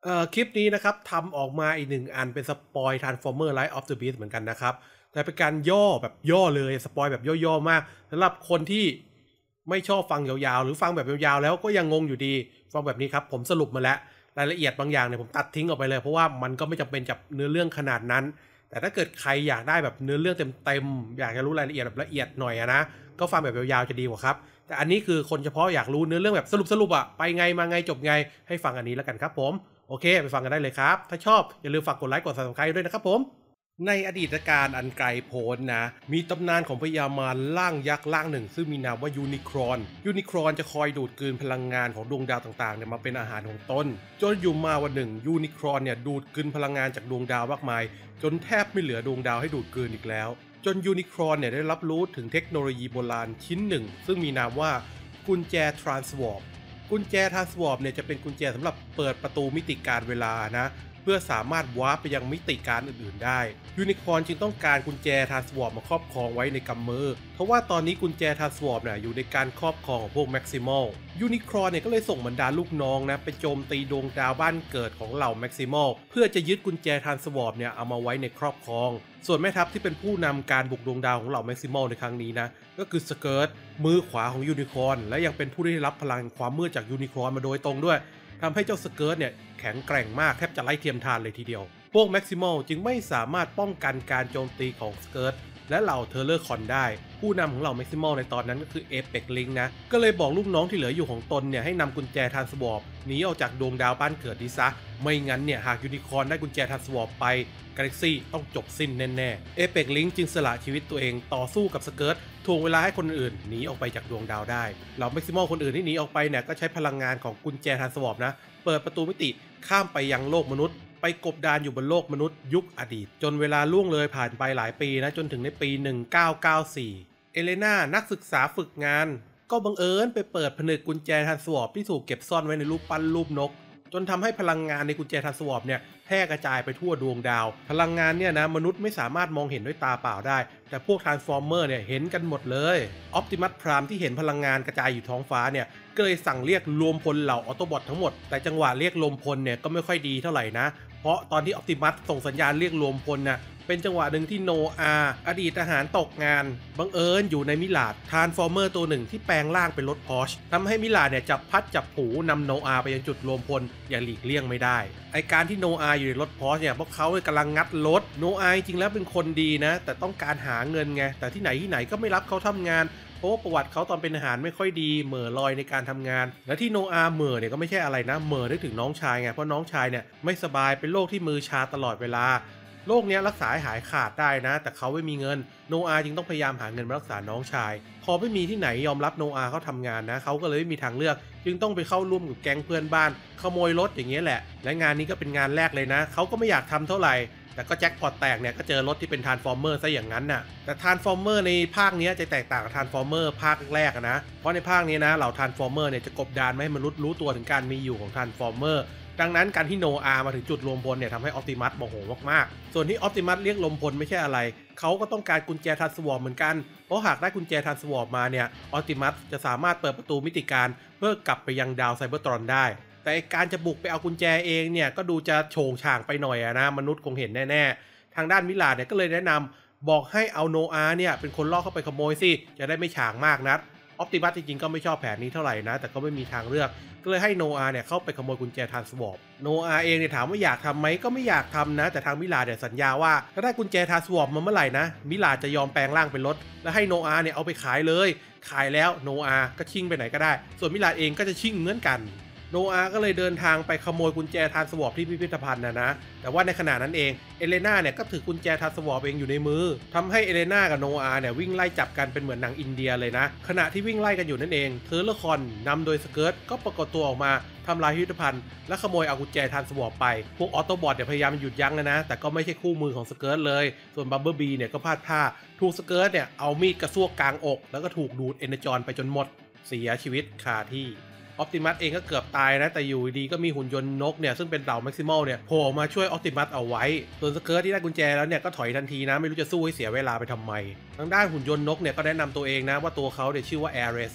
คลิปนี้นะครับทำออกมาอีกหนึ่งอันเป็นสปอย Transformer Rise of the Beast เหมือนกันนะครับแต่เป็นการย่อแบบย่อเลยสปอยแบบย่อๆมากสำหรับคนที่ไม่ชอบฟังยาวๆหรือฟังแบบยาวๆแล้วก็ยังงงอยู่ดีฟังแบบนี้ครับผมสรุปมาแล้วรายละเอียดบางอย่างเนี่ยผมตัดทิ้งออกไปเลยเพราะว่ามันก็ไม่จำเป็นกับเนื้อเรื่องขนาดนั้นแต่ถ้าเกิดใครอยากได้แบบเนื้อเรื่องเต็มๆอยากจะรู้รายละเอียดแบบละเอียดหน่อยนะก็ฟังแบบยาวๆจะดีกว่าครับแต่อันนี้คือคนเฉพาะอยากรู้เนื้อเรื่องแบบสรุปอะไปไงมาไงจบไงให้ฟังอันนี้แล้วกันครับผมโอเคไปฟังกันได้เลยครับถ้าชอบอย่าลืมฝากกดไลค์กด Subscribe ด้วยนะครับผมในอดีตการอันไกลโพ้นนะมีตำนานของพญามารร่างยักษ์ร่างหนึ่งซึ่งมีนามว่ายูนิครอนจะคอยดูดกลืนพลังงานของดวงดาวต่างๆเนี่ยมาเป็นอาหารของตนจนอยู่มาวันหนึ่งยูนิครอนเนี่ยดูดกลืนพลังงานจากดวงดาวมากมายจนแทบไม่เหลือดวงดาวให้ดูดกลืนอีกแล้วจนยูนิครอนเนี่ยได้รับรู้ถึงเทคโนโลยีโบราณชิ้นหนึ่งซึ่งมีนามว่ากุญแจทรานส์วอร์ปกุญแจทรานส์วอร์ปเนี่ยจะเป็นกุญแจสำหรับเปิดประตูมิติการเวลานะเพื่อสามารถวาร์ปไปยังมิติการอื่นๆได้ยูนิคอร์นจึงต้องการกุญแจทรานส์วอร์ปมาครอบครองไว้ในกำมือเพราะว่าตอนนี้กุญแจทรานส์วอร์ปเนี่ยอยู่ในการครอบครองของพวกแม็กซิมอลยูนิคอร์นเนี่ยก็เลยส่งบรรดาลูกน้องนะไปโจมตีดวงดาวบ้านเกิดของเหล่าแม็กซิมอลเพื่อจะยึดกุญแจทรานส์วอร์ปเนี่ยเอามาไว้ในครอบครองส่วนแม่ทัพที่เป็นผู้นำการบุกดวงดาวของเหล่าแม็กซิมอลในครั้งนี้นะก็คือสเกิร์ตมือขวาของยูนิคอร์นและยังเป็นผู้ได้รับพลังความมืดจากยูนิคอร์นมาโดยตรงด้วยทำให้เจ้าสเกิร์ตเนี่ยแข็งแกร่งมากแทบจะไล่เทียมทานเลยทีเดียวพวกแม็กซิมอลจึงไม่สามารถป้องกันการโจมตีของสเกิร์ตและเหล่าเทเลอร์คอนได้ผู้นำของเหล่าแม็กซิมอลในตอนนั้นก็คือเอเปกลิงนะก็เลยบอกลูกน้องที่เหลืออยู่ของตนเนี่ยให้นำกุญแจทรานส์วอร์ปหนีออกจากดวงดาวบ้านเกิดดีซะไม่งั้นเนี่ยหากยูนิคอร์นได้กุญแจทรานส์วอร์ปไปกาแล็กซี่ต้องจบสิ้นแน่ๆเอเปกลิงจึงสละชีวิตตัวเองต่อสู้กับสเกิร์ตถ่วงเวลาให้คนอื่นหนีออกไปจากดวงดาวได้เหล่าแม็กซิมอลคนอื่นที่หนีออกไปเนี่ยก็ใช้พลังงานของกุญแจทรานส์วอร์ปนะเปิดประตูมิติข้ามไปยังโลกมนุษย์ไปกบดานอยู่บนโลกมนุษย์ยุคอดีตจนเวลาล่วงเลยผ่านไปหลายปีนะจนถึงในปี1994เอเลนานักศึกษาฝึกงานก็บังเอิญไปเปิดผนึกกุญแจทรานส์วอร์ปที่ถูกเก็บซ่อนไว้ในรูปปั้นรูปนกจนทำให้พลังงานในกุญแจทรานส์วอร์ปเนี่ยแพร่กระจายไปทั่วดวงดาวพลังงานเนี่ยนะมนุษย์ไม่สามารถมองเห็นด้วยตาเปล่าได้แต่พวกทรานส์ฟอร์เมอร์เนี่ยเห็นกันหมดเลยออปติมัสพรามที่เห็นพลังงานกระจายอยู่ท้องฟ้าเนี่ยก็เลยสั่งเรียกรวมพลเหล่าออโตบอททั้งหมดแต่จังหวะเรียกรวมพลเนี่ยก็ไม่ค่อยดีเท่าไหร่นะเพราะตอนที่ออปติมัสส่งสัญญาณเรียกรวมพลน่ะเป็นจังหวะหนึ่งที่โนอาอดีตทหารตกงานบังเอิญอยู่ในมิลาดทรานส์ฟอร์เมอร์ตัวหนึ่งที่แปลงร่างเป็นรถพอร์ชทำให้มิลาดเนี่ยจับพัดจับผูนำโนอาไปยังจุดรวมพลอย่างหลีกเลี่ยงไม่ได้ไอการที่โนอาอยู่ในรถพอร์ชเนี่ยเพราะเขากำลังงัดรถโนอาจริงแล้วเป็นคนดีนะแต่ต้องการหาเงินไงแต่ที่ไหนก็ไม่รับเขาทำงานเพราะว่าประวัติเขาตอนเป็นทหารไม่ค่อยดีเหม่อลอยในการทำงานและที่โนอาเหม่อเนี่ยก็ไม่ใช่อะไรนะเหม่อนึกถึงน้องชายไงเพราะน้องชายเนี่ยไม่สบายเป็นโรคที่มือชาตลอดเวลาโรคนี้รักษาหายขาดได้นะแต่เขาไม่มีเงินโนอาจึงต้องพยายามหาเงินมารักษาน้องชายพอไม่มีที่ไหนยอมรับโนอาเขาทำงานนะเขาก็เลยไม่มีทางเลือกจึงต้องไปเข้าร่วมกับแก๊งเพื่อนบ้านขโมยรถอย่างเงี้ยแหละและงานนี้ก็เป็นงานแรกเลยนะเขาก็ไม่อยากทำเท่าไหร่แต่ก็แจ็คพอตแตกเนี่ยก็เจอรถที่เป็นทรานส์ฟอร์เมอร์ซะอย่างนั้นน่ะแต่ทรานส์ฟอร์เมอร์ในภาคนี้จะแตกต่างกับทรานส์ฟอร์เมอร์ภาคแรกนะเพราะในภาคนี้นะเหล่าทรานส์ฟอร์เมอร์เนี่ยจะกบดานไม่ให้มนุษย์รู้ตัวถึงการมีอยู่ของทรานส์ฟอร์เมอร์ดังนั้นการที่โนอามาถึงจุดรวมพลเนี่ยทำให้ออปติมัสโมโหมากๆส่วนที่ออปติมัสเรียกรวมพลไม่ใช่อะไรเขาก็ต้องการกุญแจทรานส์วอร์ปเหมือนกันเพราะหากได้กุญแจทรานส์วอร์ปมาเนี่ยออปติมัสจะสามารถเปิดประตูมิติการเพื่อกลับไปยังดาวไซเบอร์ตรอนได้แต่การจะบุกไปเอากุญแจเองเนี่ยก็ดูจะโฉงฉางไปหน่อยนะมนุษย์คงเห็นแน่ๆทางด้านมิลาดเนี่ยก็เลยแนะนำบอกให้เอาโนอาเนี่ยเป็นคนล่อเข้าไปขโมยสิจะได้ไม่ฉางมากนักออปติมัสจริงๆก็ไม่ชอบแผนนี้เท่าไหร่นะแต่ก็ไม่มีทางเลือกก็เลยให้โนอาเนี่ยเข้าไปขโมยกุญแจทรานส์วอร์ปโนอาเองเนี่ยถามว่าอยากทำไหมก็ไม่อยากทำนะแต่ทางมิลาดเนี่ยสัญญาว่าถ้าได้กุญแจทรานส์วอร์ปมาเมื่อไหร่นะมิลาดจะยอมแปลงร่างเป็นรถแล้วให้โนอาเนี่ยเอาไปขายเลยขายแล้วโนอาก็ชิ่งไปไหนก็ได้ส่วนมิลาดเองก็จะชิ่งเหมือนกันโนอาก็เลยเดินทางไปขโมยกุญแจทรานส์วอร์ปที่พิพิธภัณฑ์นะแต่ว่าในขณะนั้นเองเอเลนาเนี่ยก็ถือกุญแจทรานส์วอร์ปเองอยู่ในมือทำให้เอเลนากับโนอาเนี่ยวิ่งไล่จับกันเป็นเหมือนหนังอินเดียเลยนะขณะที่วิ่งไล่กันอยู่นั่นเองเทอร์เลคอนนำโดยสเกิร์ตก็ปรากฏตัวออกมาทำลายพิพิธภัณฑ์และขโมยเอากุญแจทรานส์วอร์ปไปพวกออโตบอทเนี่ยพยายามหยุดยั้งนะแต่ก็ไม่ใช่คู่มือของสเกิร์ตเลยส่วนบัมเบิลบีเนี่ยก็พลาดท่าถูกสเกิร์ตเนี่ยเอามีดกระซวกกลางอกแล้วก็ถูกดูดเอเนจรไปจนหมดเสียชีวิตคาที่ออปติมัสเองก็เกือบตายนะแต่อยู่ดีก็มีหุ่นยนต์นกเนี่ยซึ่งเป็นเหล่าแม็กซิมอลเนี่ยโผล่มาช่วยออปติมัสเอาไว้ส่วนสเกิร์ตที่ได้กุญแจแล้วเนี่ยก็ถอยทันทีนะไม่รู้จะสู้ให้เสียเวลาไปทำไมทางด้านหุ่นยนต์นกเนี่ยก็แนะนำตัวเองนะว่าตัวเขาเนี่ยชื่อว่าแอร์เรเซอร์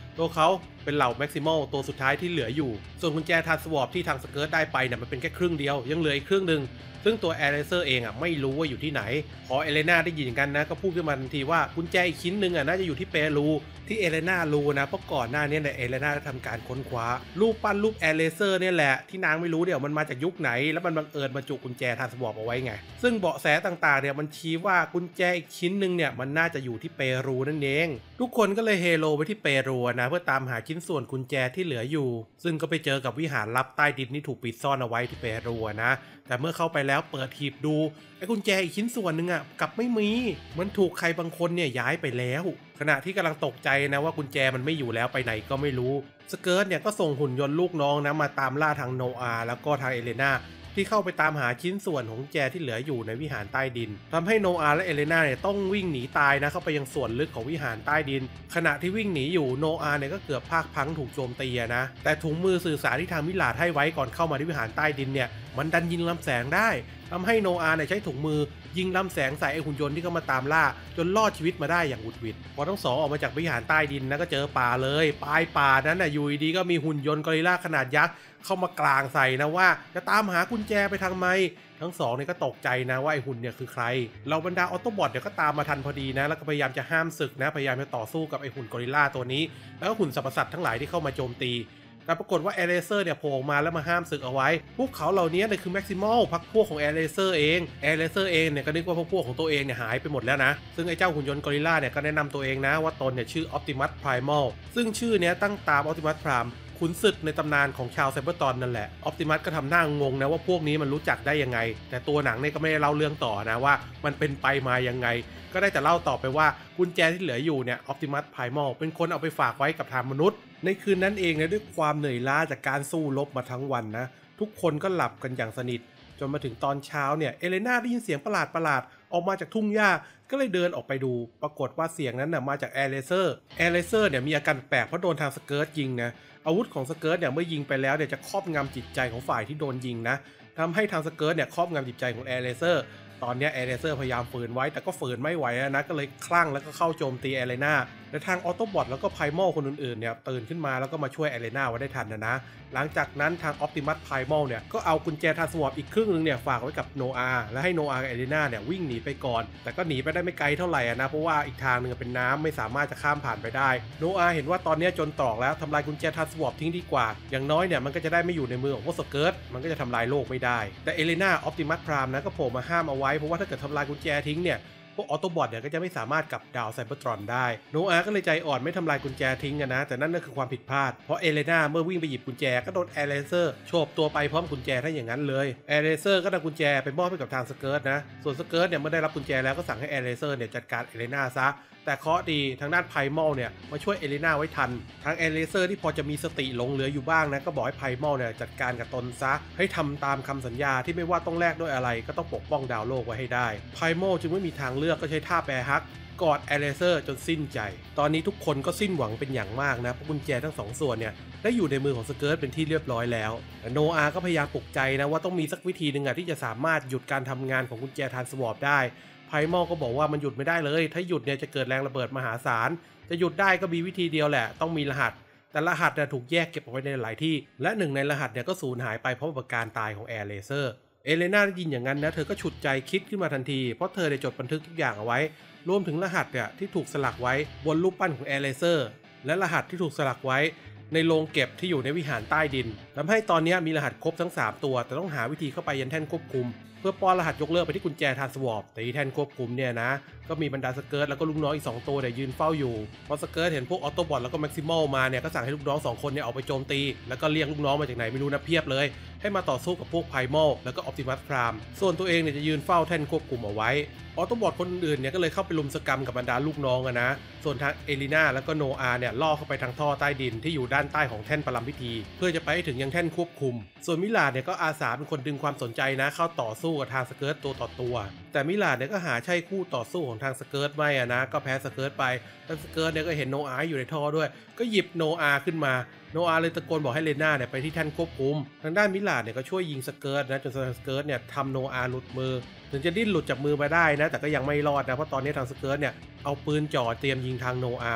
ตัวเขาเป็นเหล่าแม็กซิมอลตัวสุดท้ายที่เหลืออยู่ส่วนกุญแจทรานสวอปที่ทางสเกิร์ตได้ไปเนี่ยมันเป็นแค่ครึ่งเดียวยังเหลืออีกครึ่งหนึ่งซึ่งตัวแอร์เรเซอร์เองไม่รู้ว่าอยู่ที่ไหนพอเอเลนาได้ยินอย่างกันนะก็พูดขึ้นมาทันทีว่ากุญแจอีกชิ้นหนึ่งน่าจะอยู่ที่เปรูที่เอเลนารู้นะเพราะก่อนหน้านี้เนี่ยเอเลนาได้ทำการค้นคว้ารูปปั้นรูปแอร์เรเซอร์เนี่ยแหละที่นางไม่รู้เดี๋ยวมันมาจากยุคไหนแล้วมันบังเอิญบรรจุกุญแจทรานสวอปเอาไว้ไงซึ่งเบาะแสต่างๆเนี่ยมันชี้ว่ากุญแจอีกชิ้นหนึ่งเนี่ยมันน่าจะอยู่ที่เปรูนั่นเองทุกคนก็เลยเฮโลไปที่เปรูนะเพื่อตามหาชิ้นส่วนกุญแจที่เหลืออยู่ซึ่งก็ไปเจอกับวิหารลับใต้ดินที่ถูกปิดซ่อนเอาไว้ที่เปรูนะแต่เมื่อเข้าไปแล้วเปิดหีบดูไอ้กุญแจอีกชิ้นส่วนหนึ่งกลับไม่มีมันถูกใครบางคนเนี่ยย้ายไปแล้วขณะที่กำลังตกใจนะว่ากุญแจมันไม่อยู่แล้วไปไหนก็ไม่รู้สเกิร์ตเนี่ยก็ส่งหุ่นยนต์ลูกน้องนะมาตามล่าทางโนอาแล้วก็ทางเอเลนาที่เข้าไปตามหาชิ้นส่วนของกุญแจที่เหลืออยู่ในวิหารใต้ดินทำให้โนอาและเอเลนาเนี่ยต้องวิ่งหนีตายนะเข้าไปยังส่วนลึกของวิหารใต้ดินขณะที่วิ่งหนีอยู่โนอาเนี่ยก็เกือบพากพังถูกโจมตีนะแต่ถุงมือสื่อสารที่ทางมิลาดให้ไว้ก่อนเข้ามาที่วิหารใต้ดินเนี่ยมันดันยิงลำแสงได้ทำให้โนอาเนี่ยใช้ถุงมือยิงลำแสงใส่ไอหุ่นยนต์ที่เข้ามาตามล่าจนรอดชีวิตมาได้อย่างหวุดหวิดพอทั้งสองออกมาจากวิหารใต้ดินนะก็เจอป่าเลยปลายป่านั้นอยู่ดีก็มีหุ่นยนต์กอริลลาขนาดยักษ์เข้ามากลางใส่นะว่าจะตามหากุญแจไปทางไหนทั้งสองเนี่ยก็ตกใจนะว่าไอหุ่นเนี่ยคือใครเราบรรดาออโตบอทเนี่ยก็ตามมาทันพอดีนะแล้วก็พยายามจะห้ามศึกนะพยายามจะต่อสู้กับไอหุ่นกอริลลาตัวนี้แล้วก็หุ่นสรรพสัตว์ทั้งหลายที่เข้ามาโจมตีแต่ปรากฏว่าแอร์เรเซอร์เนี่ยโผล่มาแล้วมาห้ามศึกเอาไว้พวกเขาเหล่านี้เนี่ยคือแม็กซิมอลพรรคพวกของแอร์เรเซอร์เองเนี่ยก็นึกว่าพวกของตัวเองเนี่ยหายไปหมดแล้วนะซึ่งไอ้เจ้าหุ่นยนต์กอริลลาเนี่ยก็แนะนำตัวเองนะว่าตนเนี่ยชื่อออปติมัสไพรมัลซึ่งชื่อเนี้ยตั้งตามออปติมัสไพรม์ขุนศึกในตำนานของชาวไซเบอร์ตอนนั่นแหละออปติมัสก็ทำหน้างงนะว่าพวกนี้มันรู้จักได้ยังไงแต่ตัวหนังเนี่ยก็ไม่ได้เล่าเรื่องต่อนะว่ามันเป็นไปมายังไงก็ได้แต่เล่าต่อไปว่ากุญแจที่เหลืออยู่เนี่ยออปติมัสไพรมัลเป็นคนเอาไปฝากไว้กับทางมนุษย์ในคืนนั้นเองเนี่ยด้วยความเหนื่อยล้าจากการสู้รบมาทั้งวันนะทุกคนก็หลับกันอย่างสนิทจนมาถึงตอนเช้าเนี่ยเอเลนาได้ยินเสียงประหลาดออกมาจากทุ่งหญ้าก็เลยเดินออกไปดูปรากฏว่าเสียงนั้นมาจากแอร์เรเซอร์เนี่ยมีอาการแปลกเพราะโดนทางสเกิร์ตยิงนะอาวุธของสเกิร์ตเนี่ยเมื่อยิงไปแล้วเนี่ยจะครอบงำจิตใจของฝ่ายที่โดนยิงนะทำให้ทางสเกิร์ตเนี่ยครอบงำจิตใจของแอร์เรเซอร์ตอนนี้แอร์เรเซอร์พยายามฝืนไว้แต่ก็ฝืนไม่ไหวนะก็เลยคลั่งแล้วก็เข้าโจมตีแอเรนาและทางออโตบอทแล้วก็ไพรมัลคนอื่นๆเนี่ยตื่นขึ้นมาแล้วก็มาช่วยแอเรนาไว้ได้ทันนะหลังจากนั้นทางออปติมัสไพรมัลเนี่ยก็เอากุญแจทรานสวอปอีกครึ่งนึงเนี่ยฝากไว้กับโนอาและให้โนอากับแอเรนาเนี่ยวิ่งหนีไปก่อนแต่ก็หนีไปได้ไม่ไกลเท่าไหร่นะเพราะว่าอีกทางนึงเป็นน้ำไม่สามารถจะข้ามผ่านไปได้โนอาเห็นว่าตอนนี้จนตรอกแล้วทำลายกุญแจทรานสวอปทิ้งดีกว่าอย่างน้อยเนี่ยมันก็จะได้ไม่อยู่ในมือของพวกสเกิร์ตมันก็จะทำลายโลกไม่ได้แต่เอเรนาออปติมัสไพรม์นะก็โผล่มาห้ามเอาไว้เพราะว่าถ้าเกิดทำลายกุญแจทิ้งเนี่ยพวกออโตบอทเนี่ยก็จะไม่สามารถกลับดาวไซเบอร์ตรอนได้โนอาก็เลยใจอ่อนไม่ทำลายกุญแจทิ้งนะแต่นั่นก็คือความผิดพลาดเพราะเอเลนาเมื่อวิ่งไปหยิบกุญแจก็โดนแอร์เรเซอร์โฉบตัวไปพร้อมกุญแจถ้าอย่างนั้นเลยแอร์เรเซอร์ก็นำกุญแจไปมอบให้กับทางสเกิร์ตนะส่วนสเกิร์ตเนี่ยเมื่อได้รับกุญแจแล้วก็สั่งให้แอร์เรเซอร์เนี่ยจัดการเอเลนาซะแต่เคราะห์ดีทางด้านไพรมัลเนี่ยมาช่วยเอเลนาไว้ทันทางแอร์เรเซอร์ที่พอจะมีสติหลงเหลืออยู่บ้างนะก็บอกให้ไพรมัลเนี่ยจัดการกับตนซะให้ทำตามคำสัญญาที่ไม่ว่าต้องแลกด้วยอะไรก็ต้องปกป้องดาวโลกไว้ให้ได้ไพรมัลจึงไม่มีทางเลือกก็ใช้ท่าแปรฮักกอดแอร์เรเซอร์จนสิ้นใจตอนนี้ทุกคนก็สิ้นหวังเป็นอย่างมากนะเพราะกุญแจทั้งสองส่วนเนี่ยได้อยู่ในมือของสเกิร์ตเป็นที่เรียบร้อยแล้วโนอาก็พยายามปลุกใจนะว่าต้องมีสักวิธีหนึ่งที่จะสามารถหยุดการทำงานของกุญแจทรานสวอปได้ไพรมัลก็บอกว่ามันหยุดไม่ได้เลยถ้าหยุดเนี่ยจะเกิดแรงระเบิดมหาศาลจะหยุดได้ก็มีวิธีเดียวแหละต้องมีรหัสแต่รหัสถูกแยกเก็บเอาไว้ในหลายที่และหนึ่งในรหัสเนี่ยก็สูญหายไปเพราะการตายของแอร์เรเซอร์เอเลนาได้ยินอย่างนั้นนะเธอก็ฉุดใจคิดขึ้นมาทันทีเพราะเธอได้จดบันทึกทุกอย่างเอาไว้รวมถึงรหัสเนี่ยที่ถูกสลักไว้บนรูปปั้นของแอร์เรเซอร์และรหัสที่ถูกสลักไว้ในโรงเก็บที่อยู่ในวิหารใต้ดินทำให้ตอนนี้มีรหัสครบทั้ง3ตัวแต่ต้องหาวิธีเข้าไปยันแท่นควบคุมเพื่อป้อนรหัสยกเลิกไปที่กุญแจทรานสวอปแต่ที่แท่นควบคุมเนี่ยนะก็มีบรรดาสเกิร์ตแล้วก็ลูกน้องอีก2ตัวเนี่ยยืนเฝ้าอยู่พอสเกิร์ตเห็นพวกออโตบอทแล้วก็แม็กซิมอลมาเนี่ยก็สั่งให้ลูกน้อง2คนเนี่ยออกไปโจมตีแล้วก็เรียกลูกน้องมาจากไหนไม่รู้นะเพียบเลยให้มาต่อสู้กับพวกไพรมัลแล้วก็ออปติมัสไพรม์ส่วนตัวเองเนี่ยจะยืนเฝ้าแท่นควบคุมเอาไว้ออโตบอทคนอื่นเนี่ยก็เลยเข้าไปลุมสกรรมกับบรรดาลูกน้องนะส่วนทางเอลิน่าแล้วก็โนอาเนี่ยล่อเข้าไปทางท่อใต้ดินที่อยู่ด้านใต้ของแท่นปรัมพิธีเพื่อจะไปให้ถึงยังแท่นควบคุมส่วนมิลาดเนี่ยก็อาสาเป็นคนดึงความสนใจนะเข้าต่อสู้กับทางสเกิร์ตตัวต่อตัวแต่มิลาดเนี่ยก็หาใช่คู่ต่อสู้ของทางสเกิร์ตไม่นะก็แพ้สเกิร์ตไปแล้วสเกิร์ตเนี่ยก็เห็นโนอาอยู่ในท่อด้วยก็หยิบโนอาขึ้นมาโนอาเลยตะโกนบอกให้เลน่าเนี่ยไปที่แท่นควบคุมทางด้านมิลาดเนี่ยก็ช่วยยิงสเกิร์ตนะจนสเกิร์ตเนี่ยทำโนอาหลุดมือถึงจะดิ้นหลุดจากมือมาได้นะแต่ก็ยังไม่รอดนะเพราะตอนนี้ทางสเกิร์ตเนี่ยเอาปืนจ่อเตรียมยิงทางโนอา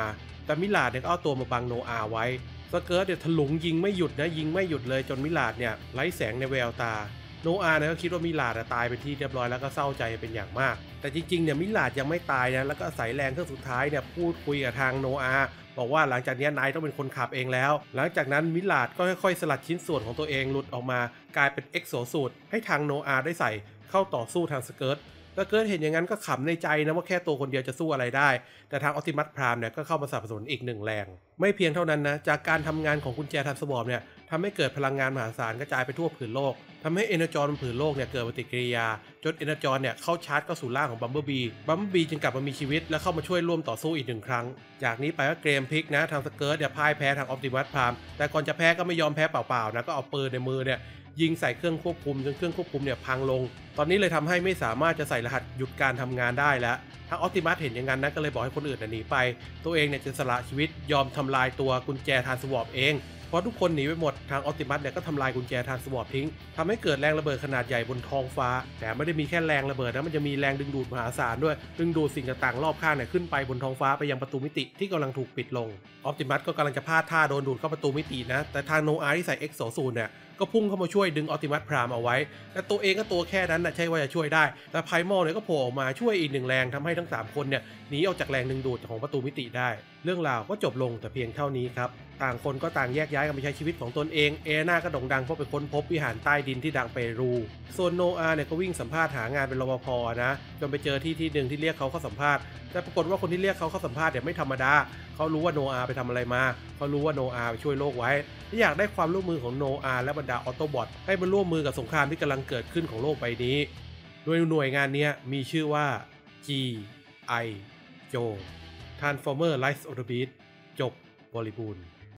แต่มิลาดเนี่ยก็เอาตัวมาบังโนอาไว้สเกิร์ตเนี่ยถลุงยิงไม่หยุดนะยิงไม่หยุดเลยจนมิลาดเนี่ยไร้แสงในแววตาโนอาเนี่ยก็คิดว่ามิลาดตายเป็นที่เรียบร้อยแล้วก็เศร้าใจเป็นอย่างมากแต่จริงๆเนี่ยมิลาดยังไม่ตายนะแล้วก็อาศัยแรงเครื่องสุดท้ายเนี่ยพูดคุยกับทางโนอาบอกว่าหลังจากนี้นายต้องเป็นคนขับเองแล้วหลังจากนั้นมิลาดก็ค่อยๆสลัดชิ้นส่วนของตัวเองหลุดออกมากลายเป็นเอ็กโซสูทให้ทางโนอาได้ใส่เข้าต่อสู้ทางสเกิร์ตเห็นอย่างนั้นก็ขำในใจนะว่าแค่ตัวคนเดียวจะสู้อะไรได้แต่ทางออติมัสพรามเนี่ยก็เข้ามาสนับสนุนอีกหนึ่งแรงไม่เพียงเท่านั้นนะจากการทำงานของกุญแจทันสวอปเนี่ยทำให้เกิดพลังงานมหาศาลกระจายไปทั่วผืนโลกทำให้เอเนอร์จอนบนผืนโลกเนี่ยเกิดปฏิกิริยาจนเอเนอร์จอนเนี่ยเข้าชาร์จเข้าสู่ร่างของบัมเบิลบีจึงกลับมามีชีวิตและเข้ามาช่วยร่วมต่อสู้อีกหนึ่งครั้งจากนี้ไปก็เกมพลิกนะทางสเกิร์ตเนี่ยพ่ายแพ้ทางออปติมัสพรามแต่ก่อนจะแพ้ก็ไม่ยอมแพ้เปล่าๆนะก็เอาปืนในมือเนี่ยยิงใส่เครื่องควบคุมจนเครื่องควบคุมเนี่ยพังลงตอนนี้เลยทำให้ไม่สามารถจะใส่รหัสหยุดการทำงานได้แล้วทางออปติมัสเห็นอย่างนั้นนะก็เลยบอกให้คนอื่นหนีไปตัวเองเนี่ยจะสละชีวิตยอมทำลายตัวกุญแจทรานสวอปเองเพราะทุกคนหนีไปหมดทางออปติมัสเนี่ยก็ทำลายกุญแจทรานสวอปทิ้งทำให้เกิดแรงระเบิดขนาดใหญ่บนท้องฟ้าแต่ไม่ได้มีแค่แรงระเบิดนะมันจะมีแรงดึงดูดมหาศาลด้วยดึงดูดสิ่งต่างๆรอบข้างเนี่ยขึ้นไปบนท้องฟ้าไปยังประตูมิติที่กำลังถูกปิดลงออปติมัสก็กำลังจะพลาดท่าโดนดูดเข้าประตูมิตินะแต่ทางโนอาที่ใส่เอ็กโซซูนเนี่ยก็พุ่งเข้ามาช่วยดึงออปติมัสพรามเอาไว้แต่ตัวเองก็ตัวแค่นั้นนะใช่ว่าจะช่วยได้แต่ไพมอลเนี่ยก็โผล่ออกมาช่วยอีกหนึ่งแรงทำให้ทั้ง3คนเนี่ยหนีออกจากแรงดึงดูดของประตูมิติได้เรื่องราวก็จบลงแต่เพียงเท่านี้ครับต่างคนก็ต่างแยกย้ายกันไปใช้ชีวิตของตนเองเอน่าก็โด่งดังเพราะไปค้นพบวิหารใต้ดินที่ดังเปรูส่วนโนอาเนี่ยก็วิ่งสัมภาษณ์หางานเป็นรปภนะจนไปเจอที่หนึ่งที่เรียกเขาเข้าสัมภาษณ์แต่ปรากฏว่าคนที่เรียกเขาเข้าสัมภาษณ์เนี่ยไม่ธรรมดาเขารู้ว่าโนอาไปทำอะไรมาเขารู้ว่าโนอาไปช่วยโลกไว้และอยากได้ความร่วมมือของโนอาและบรรดาออโตบอทให้มาร่วมมือกับสงครามที่กำลังเกิดขึ้นของโลกใบนี้โดยหน่วยงานนี้มีชื่อว่า G.I. Joe Transformer Rise of the Beast จบบริบูรณ์